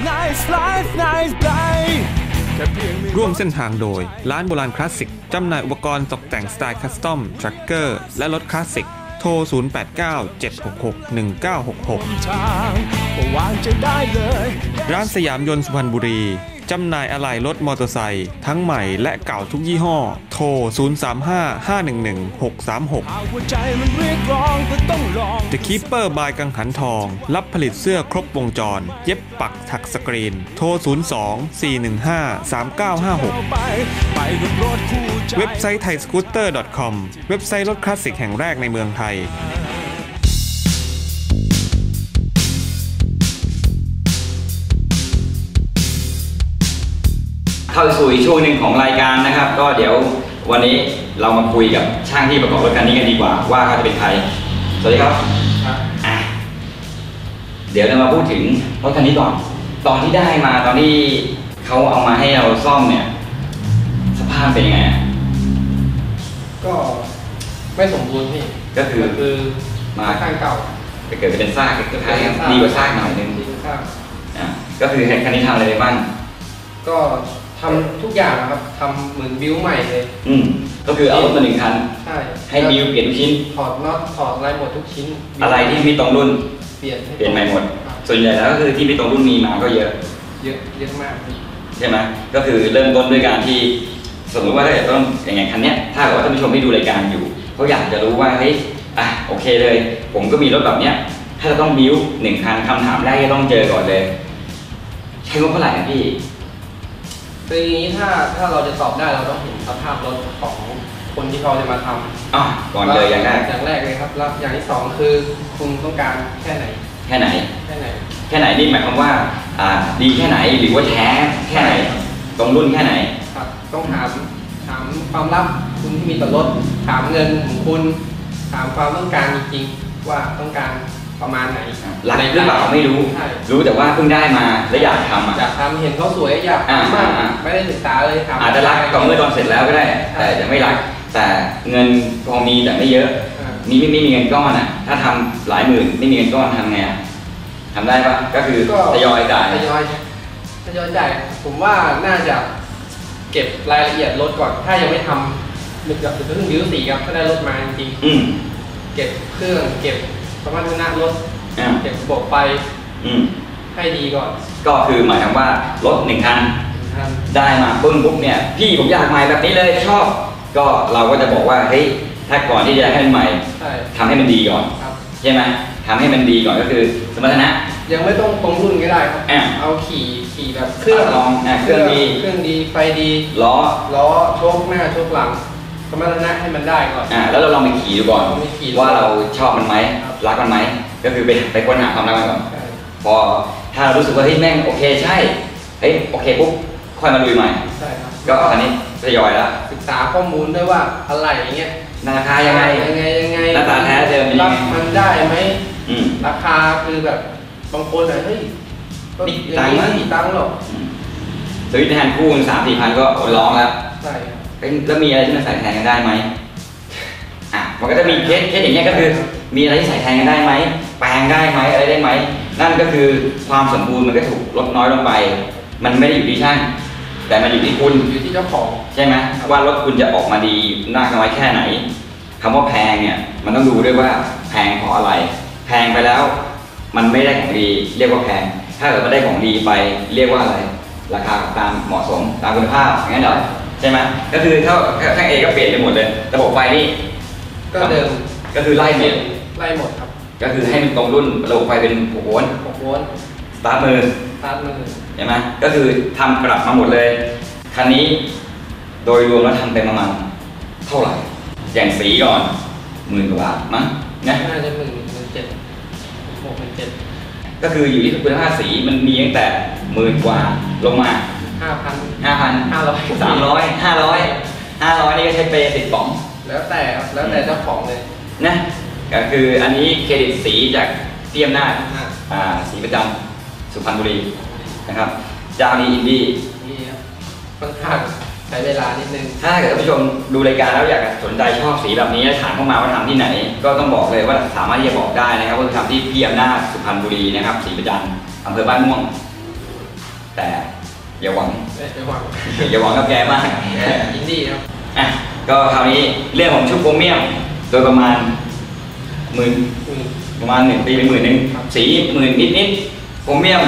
ร่วมเส้นทางโดยร้านโบราณคลาสสิกจำหน่ายอุปกรณ์ตกแต่งสไตล์คัสตอมทรัคเกอร์และรถคลาสสิกโทร 0897661966 ร้านสยามยนต์สุพรรณบุรีจำหน่ายอะไหล่รถมอเตอร์ไซค์ทั้งใหม่และเก่าทุกยี่ห้อโทร 0355111636 The Keeper by กังหันทองรับผลิตเสื้อครบวงจรเย็บปักถักสกรีนโทร 02-415-3956 เว็บไซต์ thaiscooter.com เว็บไซต์รถคลาสสิกแห่งแรกในเมืองไทยเข้าสู่อีกช่วงหนึ่งของรายการนะครับก็เดี๋ยววันนี้เรามาคุยกับช่างที่ประกอบรถคันนี้กันดีกว่าว่าเขาจะเป็นใครสวัสดีครับเดี๋ยวเรามาพูดถึงรถคันนี้ก่อนตอนที่ได้มาตอนที่เขาเอามาให้เราซ่อมเนี่ยสภาพเป็นยังไงก็ไม่สมบูรณ์พี่ก็คือมาข้างเก่าไปเกิดเป็นซากเกิดดีกว่าซากหน่อยนึงก็คือคันนี้ทำอะไรไปบ้างก็ทำทุกอย่างนะครับทำเหมือนบิวใหม่เลยก็คือเอารถมา1 คันให้บิวเปลี่ยนทุกชิ้นถอดน็อตถอดอะไรหมดทุกชิ้นอะไรที่ไม่ตรงรุ่นเปลี่ยนใหม่หมดส่วนใหญ่แล้วก็คือที่ไม่ตรงรุ่นมีมาก็เยอะมากใช่ไหมก็คือเริ่มต้นด้วยการที่สมมติว่าถ้าจะต้องอย่างไงคันเนี้ยถ้าเกิดว่าท่านผู้ชมที่ดูรายการอยู่เขาอยากจะรู้ว่าเฮ้ยโอเคเลยผมก็มีรถแบบเนี้ยถ้าจะต้องบิว1 คันคำถามแรกที่ต้องเจอก่อนเลยใช้งบเท่าไหร่พี่ทีนี้ถ้าเราจะตอบได้เราต้องเห็นสภาพรถของคนที่เขาจะมาทำก่อนเลยอย่างแรกเลยครับแล้วอย่างที่2คือคุณต้องการแค่ไหนนี่หมายความว่าดีแค่ไหนหรือว่าแท้แค่ไหนตรงรุ่นแค่ไหนครับต้องถามความลับคุณที่มีต่อรถถามเงินของคุณถามความต้องการจริงๆว่าต้องการประมาณไหนหลักหรือเปล่าไม่รู้แต่ว่าเพิ่งได้มาและอยากทำเห็นเขาสวยอยากทำมากไม่ได้ศึกษาเลยอาจจะรักตอนเมื่อตอนเสร็จแล้วก็ได้แต่จะไม่รักแต่เงินพอมีแต่ไม่เยอะไม่มีเงินก้อนถ้าทำหลายหมื่นไม่มีเงินก้อนทำไงทำได้ปะก็คือทยอยจ่ายผมว่าน่าจะเก็บรายละเอียดรถก่อนถ้ายังไม่ทำนึกจะเพิ่งบิวสีครับถ้าได้รถมาจริงเก็บเครื่องเก็บสมรรถนะรถเก็บระบบไฟให้ดีก่อนก็คือหมายถึงว่ารถ1 คันได้มาปุ๊บเนี่ยพี่ผมอยากใหม่แบบนี้เลยชอบก็เราก็จะบอกว่าเฮ้ยถ้าก่อนที่จะให้มันใหม่ทำให้มันดีก่อนใช่ไหมทำให้มันดีก่อนก็คือสมรรถนะยังไม่ต้องตรงรุ่นก็ได้ครับเอาขี่แบบเครื่องดีไฟดีล้อโชคหน้าโชคหลังสมรรถนะให้มันได้ก่อนแล้วเราลองไปขี่ดูก่อนว่าเราชอบมันไหมรักมันไหมก็คือไปค้นหาความรักมันก่อนพอถ้าเรารู้สึกว่าเฮ้ยแม่งโอเคใช่เฮ้ยโอเคปุ๊บค่อยมาลุยใหม่ก็อันนี้ทยอยแล้วศึกษาข้อมูลด้วยว่าอะไรอย่างเงี้ยราคายังไงหน้าตาแท้เดิมรับมันได้ไหมราคาคือแบบบางคนเฮ้ยนี่ตังค์หรอกสวิตช์แฮนด์คู่3-4 พันก็ร้องแล้วใช่แล้วมีอะไรที่มันใส่แทนกันได้ไหมมันก็จะมีเคสอย่างเงี้ยก็คือมีอะไรที่ใส่แทนกันได้ไหมแปลงได้ไหมอะไรได้ไหมนั่นก็คือความสมบูรณ์มันก็ถูกลดน้อยลงไปมันไม่ได้อยู่ที่ช่างแต่มันอยู่ที่คุณอยู่ที่เจ้าของใช่ไหมว่ารถคุณจะออกมาดีมากน้อยแค่ไหนคำว่าแพงเนี่ยมันต้องดูด้วยว่าแพงเพราะอะไรแพงไปแล้วมันไม่ได้ของดีเรียกว่าแพงถ้าเกิดมันได้ของดีไปเรียกว่าอะไรราคาตามเหมาะสมตามคุณภาพงั้นเหรอใช่ไหมก็คือถ้าช่างเอก็เปลี่ยนไปหมดเลยระบบไฟนี่ก็เดิมก็คือไล่หมดครับก็คือให้มันตรงรุ่นระบบไฟเป็น6 โวลต์สตาร์ทมือใช่ไหมก็คือทำกลับมาหมดเลยคันนี้โดยรวมแล้วทำไปประมาณเท่าไหร่อย่างสีก่อน10,000 กว่าบาทมั้งน่าจะ17,000 ก็คืออยู่ที่คุณภาพสีมันมีตั้งแต่10,000 กว่าลงมา 5,000 300 500นี่ก็ใช้เปย์10 ป๋องแล้วแต่เจ้าของเลยนะก็คืออันนี้เครดิตสีจากพี่อำนาจสีประจำสุพรรณบุรีนะครับเจ้านี้อินดี้ค่อนข้างใช้เวลานิดนึงถ้าเกิดท่านผู้ชมดูรายการแล้วอยากสนใจชอบสีแบบนี้ถามเข้ามาว่าทำที่ไหนก็ต้องบอกเลยว่าสามารถที่จะบอกได้นะครับว่าทำที่พี่อำนาจสุพรรณบุรีนะครับสีประจันอำเภอบ้านม่วงแต่อย่าหวังไม่หวังอย่าหวังกับแกมากยินดีครับอ่ะก็คราวนี้เรื่องของชุดโครเมียมโดยประมาณหมื่นประมาณ1 ปีเป็น10,000สี10,000นิดโครเมียม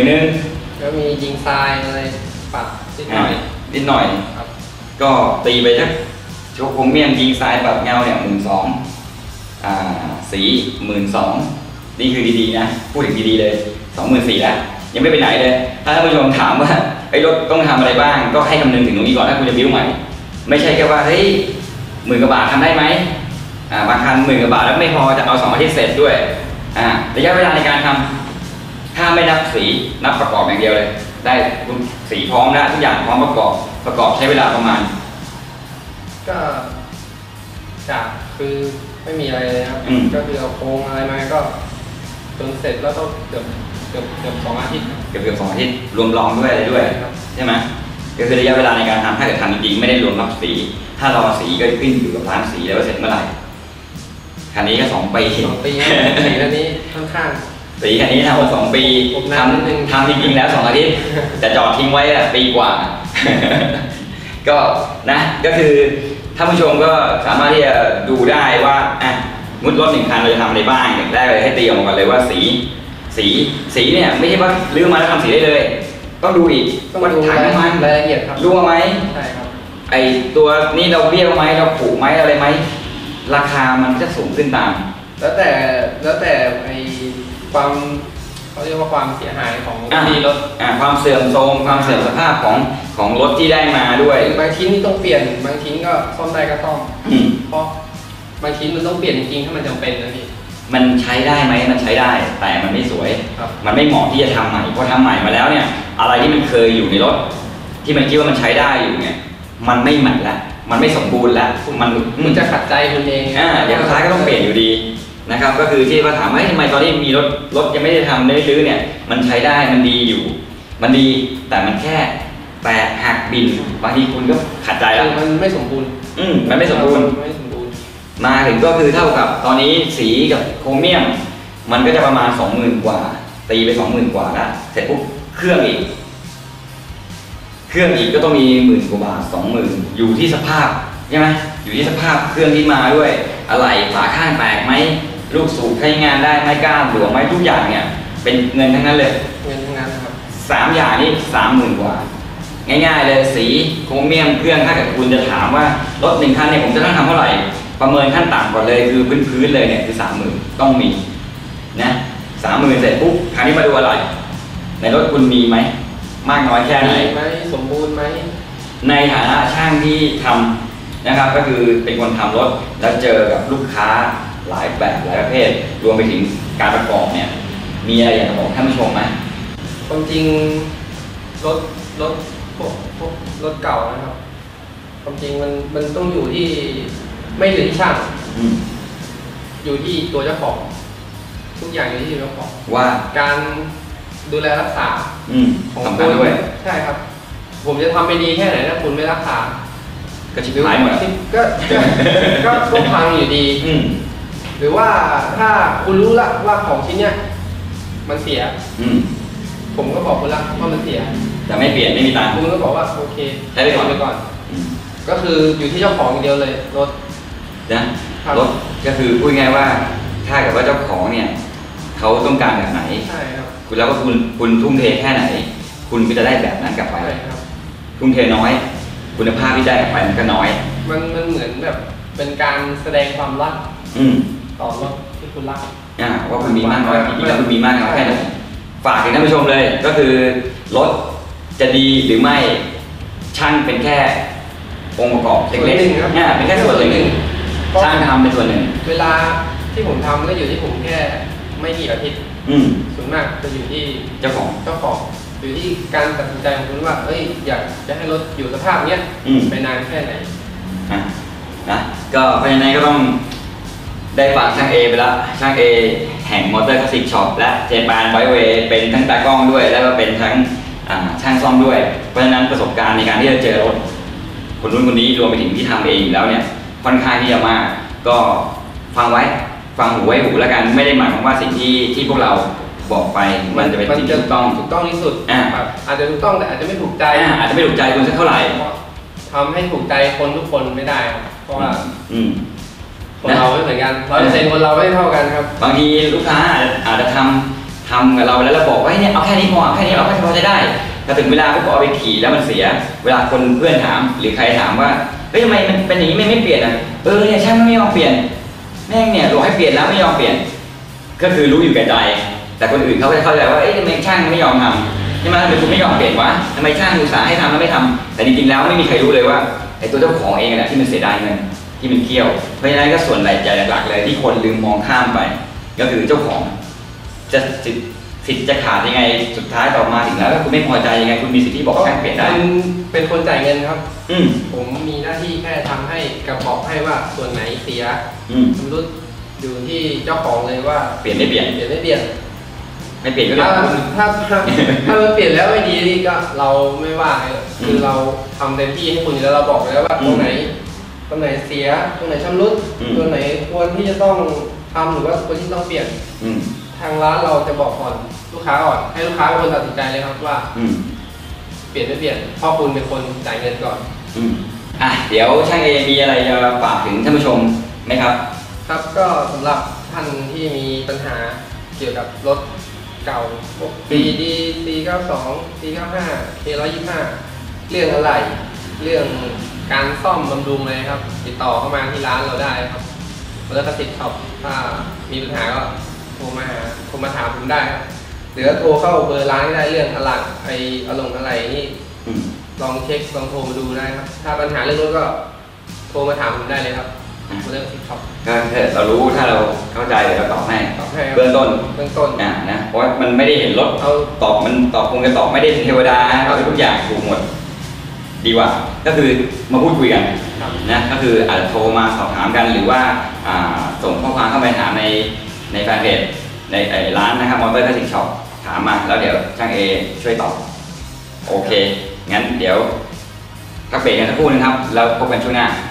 10,000 แล้วมียิงทรายอะไรปัดนิดหน่อยนิดหน่อยครับก็ตีไปสักชุดโครเมียมยิงทรายปัดเงาเนี่ย12,000สี12,000นี่คือดีๆนะพูดถึงดีๆเลย24,000แล้วยังไม่ไปไหนเลยถ้าท่านผู้ชมถามว่าไอ้รถต้องทำอะไรบ้างก็ให้คำนึงถึงตรงนี้ก่อนถ้าคุณจะบิ้วใหม่ไม่ใช่แค่ว่าเฮ้ย10,000 กว่าบาททำได้ไหมบางคัน10,000 กว่าบาทแล้วไม่พอจะเอา2 อาทิตย์เสร็จด้วยระยะเวลาในการทำถ้าไม่นับสีนับประกอบอย่างเดียวเลยได้คุณสีพร้อมแล้วทุกอย่างพร้อมประกอบใช้เวลาประมาณก็จากคือไม่มีอะไรเลยครับก็คือเอาโครงอะไรมาก็จนเสร็จแล้วต้องเกือบ2 อาทิตย์เกือบ2 อาทิตย์รวมลองด้วยอะไรด้วยใช่ไหมก็คือระยะเวลาในการทำถ้าเกิดทำจริงๆไม่ได้รวมรับสีถ้ารอสีก็ขึ้นอยู่กับร้านสีแล้วว่าเสร็จเมื่อไหร่คันนี้ก็2 ปีสีคันนี้ค่อนข้างสีคันนี้ทำมา2 ปีทำจริงๆแล้ว2 อาทิตย์แต่จอดทิ้งไว้ปีกว่าก็นะก็คือท่านผู้ชมก็สามารถที่จะดูได้ว่ามุดรถ1 คันเราจะทำอะไรบ้างอย่างแรกเลยให้ตีออกมาก่อนเลยว่าสีเนี่ยไม่ใช่ว่าลื้อมาแล้วทำสีได้เลยต้องดูอีกว่าถังน้ำมันรายละเอียดครับรั่วไหมใช่ครับไอตัวนี้เราเบี้ยวไหมเราผุไหมอะไรไหมราคามันจะสูงขึ้นตามแล้วแต่ไอความเขาเรียกว่าความเสียหายของดีรถความเสื่อมโทรมความเสื่อมสภาพของรถที่ได้มาด้วยบางชิ้นนี่ต้องเปลี่ยนบางชิ้นก็ซ่อมได้ก็ซ่อมเพราะบางชิ้นมันต้องเปลี่ยนจริงๆถ้ามันจำเป็นนะพี่มันใช้ได้ไหมมันใช้ได้แต่มันไม่สวยมันไม่เหมาะที่จะทำใหม่พอทำใหม่มาแล้วเนี่ยอะไรที่มันเคยอยู่ในรถที่มันคิดว่ามันใช้ได้อยู่เนี่ยมันไม่ใหม่ละมันไม่สมบูรณ์ละมันจะขัดใจคุณเองเดี๋ยวสุดท้ายก็ต้องเปลี่ยนอยู่ดีนะครับก็คือที่ว่าถามว่าทำไมตอนนี้มีรถยังไม่ได้ทำไม่ได้ซื้อเนี่ยมันใช้ได้มันดีอยู่มันดีแต่มันแค่แตกหักบินบางทีคุณก็ขัดใจแล้วมันไม่สมบูรณ์มันไม่สมบูรณ์มาถึงก็คือเท่ากับตอนนี้สีกับโครเมียมมันก็จะประมาณ20,000 กว่าตีไป20,000 กว่าแล้วเสร็จปุ๊บเครื่องอีกก็ต้องมี10,000 กว่าบาท20,000อยู่ที่สภาพใช่ไหมอยู่ที่สภาพเครื่องที่มาด้วยอะไรฝาข้างแตกไหมลูกสูบใช้งานได้ไหมก้านหลวมไหมทุกอย่างเนี่ยเป็นเงินทั้งนั้นเลยเงินทั้งนั้นครับ 3 อย่างนี้30,000 กว่าง่ายๆเลยสีโครเมียมเครื่องถ้าเกิดคุณจะถามว่ารถ1 คันเนี่ยผมจะต้องทำเท่าไหร่ประเมินขั้นต่ำก่อนเลยคือพื้นเลยเนี่ยคือ30,000ต้องมีนะ30,000เสร็จปุ๊บคราวนี้มาดูอะไรในรถคุณมีไหมมากน้อยแค่ไหนสมบูรณ์ไหมในฐานะช่างที่ทำนะครับก็คือเป็นคนทำรถแล้วเจอกับลูกค้าหลายแบบหลายประเภทรวมไปถึงการประกอบเนี่ยมีอะไรอยากจะบอกท่านผู้ชมไหมความจริงรถพวกรถเก่านะครับความจริงมันต้องอยู่ที่ไม่อยู่ที่ช่างอยู่ที่ตัวเจ้าของทุกอย่างอยู่ที่เจ้าของว่าการดูแลรักษาของคุณด้วยใช่ครับผมจะทำไปดีแค่ไหนถ้าคุณไม่รักษาก็ชิบหายหมดก็พังอยู่ดีหรือว่าถ้าคุณรู้ละว่าของชิ้นเนี้ยมันเสียผมก็บอกคุณละว่ามันเสียแต่ไม่เปลี่ยนไม่มีตังค์คุณก็บอกว่าโอเคใช้ไปก่อนก็คืออยู่ที่เจ้าของอย่างเดียวเลยรถนะรถก็คือพูดง่ายว่าถ้าเกิดว่าเจ้าของเนี่ยเขาต้องการแบบไหนใช่ครับคุณแล้วก็คุณทุ่มเทแค่ไหนคุณก็จะได้แบบนั้นกลับไปทุ่มเทน้อยคุณภาพที่ได้กลับไปมันก็น้อยมันเหมือนแบบเป็นการแสดงความรักต่อรถที่คุณรักว่าคุณมีมากน้อยจริงๆแล้วคุณมีมากน้อยแค่ไหนฝากถึงท่านผู้ชมเลยก็คือรถจะดีหรือไม่ช่างเป็นแค่องค์ประกอบเล็กๆเป็นแค่ส่วนหนึ่งช่างทำเป็นส่วนหนึ่งเวลาที่ผมทำก็อยู่ที่ผมแค่ไม่กี่อาทิตย์ส่วนมากจะอยู่ที่เจ้าของอยู่ที่การตัดสินใจของคุณว่าอยากจะให้รถอยู่สภาพเนี้ยไปนานแค่ไหนนะก็เพราะฉะนั้นก็ต้องได้ฝากช่างเอไปแล้วช่างเอแห่งมอเตอร์คลาสสิกช็อปและเจแปนไบเวย์เป็นทั้งตากล้องด้วยแล้วก็เป็นทั้งช่างซ่อมด้วยเพราะฉะนั้นประสบการณ์ในการที่จะเจอรถคนนู้นคนนี้รวมไปถึงที่ทำเองอยู่แล้วเนี่ยค่อนข้างที่จะมากก็ฟังหูไว้หูแล้วกันไม่ได้หมายความว่าสิ่งที่พวกเราบอกไปมันจะเป็นสิ่งที่ถูกต้องที่สุดแบบอาจจะถูกต้องแต่อาจจะไม่ถูกใจอาจจะไม่ถูกใจคุณสักเท่าไหร่ทำให้ถูกใจคนทุกคนไม่ได้ครับเพราะว่าคนเราไม่เหมือนกัน100%คนเราไม่เท่ากันครับบางทีลูกค้าอาจจะทำกับเราแล้วเราบอกว่าเนี่ยเอาแค่นี้พอเอาแค่นี้เราก็พอจะได้แต่ถึงเวลาก็เอาไปขี่แล้วมันเสียเวลาคนเพื่อนถามหรือใครถามว่าเฮ้ยทำไมมันเป็นอย่างนี้ไม่เปลี่ยนอ่ะเนี่ยช่างไม่ยอมเปลี่ยนแม่งเนี่ยบอกให้เปลี่ยนแล้วไม่ยอมเปลี่ยนก็คือรู้อยู่แก่ใจแต่คนอื่นเขาจะเข้าใจว่าทำไมช่างไม่ยอมทำใช่ไหมทำไมคุณไม่ยอมเปลี่ยนวะทำไมช่างอุตส่าห์ให้ทำแล้วไม่ทำแต่จริงๆแล้วไม่มีใครรู้เลยว่าไอ้ตัวเจ้าของเองแหละที่มันเสียดายเงินที่มันเคี่ยวเพราะฉะนั้นก็ส่วนใหญ่หลักๆเลยที่คนลืมมองข้ามไปก็คือเจ้าของจะสิทธิ์จะขาดยังไงสุดท้ายต่อมาถึงแล้วถ้าคุณไม่พอใจยังไงคุณมีสิทธิ์ที่บอกช่างเปลี่ยนได้คุณเป็นคนจ่ายเงินครับผมมีหน้าที่แค่ทำให้กับบอกให้ว่าส่วนไหนเสียสมมติอยู่ที่เจ้าของเลยว่าเปลี่ยนไม่เปลี่ยนก็เได้ถ้ามันเปลี่ยนแล้วไม่ดีนี่ก็เราไม่ว่าคือเราทำเต็มที่ให้คุณแล้วเราบอกแล้วว่าตรงไหนเสียตรงไหนชำรุดตัวไหนควรที่จะต้องทำหรือว่าควรที่ต้องเปลี่ยนทางร้านเราจะบอกก่อนลูกค้าก่อนให้ลูกค้าเป็นคนตัดสินใจเลยครับว่าเปลี่ยนไม่เปลี่ยนเพราะคุณเป็นคนจ่ายเงินก่อนเดี๋ยวช่างเอมีอะไรจะฝากถึงท่านผู้ชมไหมครับครับก็สำหรับท่านที่มีปัญหาเกี่ยวกับรถเก่าพวก BD C92 C95 K125 เรื่องอะไรเรื่องการซ่อมบำรุงเลยครับติดต่อเข้ามาที่ร้านเราได้ครับแล้วก็ติดต่อถ้ามีปัญหาก็โทรมาถามผมได้ครับหรือโทรเข้าเบอร์ร้านได้เรื่องอะไรอะไรนี่ลองเช็คลองโทรมาดูได้ครับถ้าปัญหาเรื่องรถก็โทรมาถามผมได้เลยครับเรื่องติดต่อก็เรารู้ถ้าเราเข้าใจเราตอบให้เบื้องต้นนะเพราะมันไม่ได้เห็นรถตอบมันตอบคงจะตอบไม่ได้เป็นเทวดาเราทุกอย่างถูกหมดดีกว่าก็คือมาพูดคุยกันนะก็คืออาจจะโทรมาสอบถามกันหรือว่าส่งข้อความเข้าไปถามในแฟนเพจในร้านนะครับมอเตอร์คลาสสิกช็อปถามมาแล้วเดี๋ยวช่างเอช่วยตอบโอเคงั้นเดี๋ยวพักเบรกกันสักครู่นึงครับแล้วพบกันช่วงหน้า